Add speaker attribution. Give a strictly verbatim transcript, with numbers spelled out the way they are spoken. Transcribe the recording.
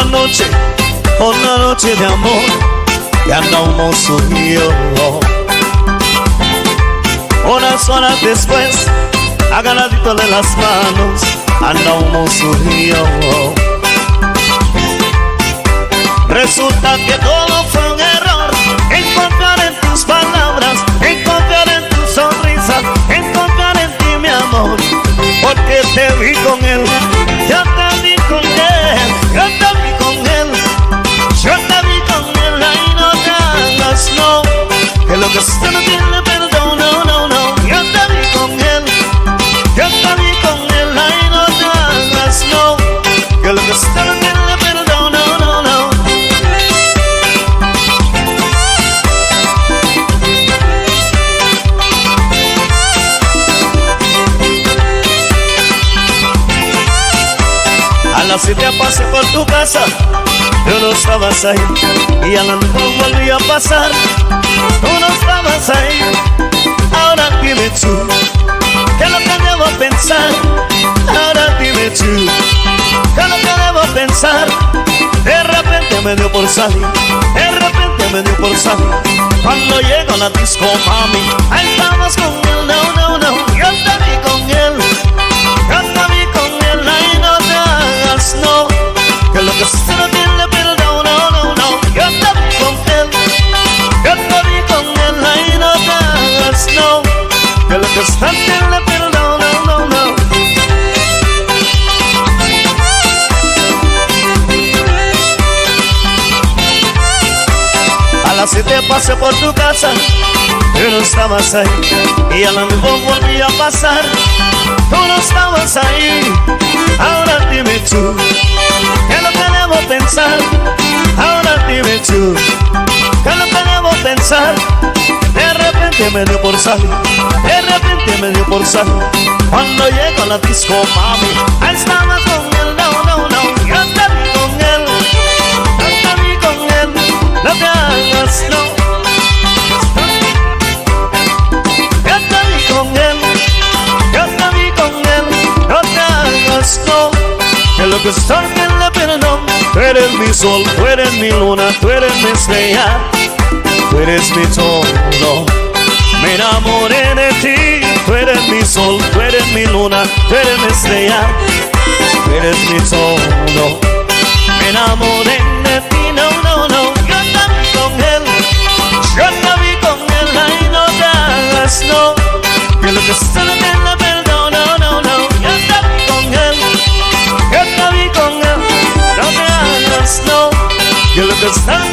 Speaker 1: noche, una noche de amor, y andamos subió. Unas horas después, agarradito de las manos, andamos subió. Resulta que todo fue un error, encontrar en tus palabras, encontrar en tu sonrisa, encontrar en ti mi amor, porque te vi con él, yo te vi con él, yo te vi con él, yo te vi con él, ahí no te hagas, no, que lo que usted no tiene perdón, no, no, no, yo te vi con él, yo te vi con él, ahí no te hagas, no, que lo que usted no tiene perdón, no, no, no. A las siete pasé por tu casa, tú no estabas ahí, y a las nueve volví a pasar, tú no estabas ahí. Ahora dime tú, ¿qué es lo que debo pensar? Ahora dime tú, ¿qué es lo que debo pensar? De repente me dio por salir, de repente me dio por salir. Cuando llego a la disco, mami, ahí estabas con él, no, no, no, yo te vi con él, yo te vi con él, ahí no te hagas, no, que lo que usted no tiene perdón, no, no, no, yo te vi con él, yo te vi con él, ahí no te hagas, no, que lo que usted no tiene perdón, no, no, no. A las siete pasé por tu casa, tú no estabas ahí, y a la nueve volví a pasar, tú no estabas ahí. Ahora dime tú, ¿qué es lo que debo pensar? Ahora dime tú, ¿qué es lo que debo pensar? De repente me dio por salir, de repente me dio por salir. Cuando llego a la disco, mami, ahí estabas con él, no, no, no, yo te vi con él, yo te vi con él, no te hagas, no. Yo te vi con él, yo te vi con él, no te hagas, no, que lo que estoy en la perdón. Tú eres mi sol, tú eres mi luna, tú eres mi estrella, tú eres mi todo. Me enamoré de ti, tú eres mi sol, tú eres mi luna, tú eres mi estrella, tú eres mi todo. Me enamoré de ti, no, no, no, yo te vi con él, yo te vi con él, ahí no te hagas, no, que lo que usted no tiene perdón, no, no, no, yo te vi con él, yo te vi con él, no te hagas, no, que lo que usted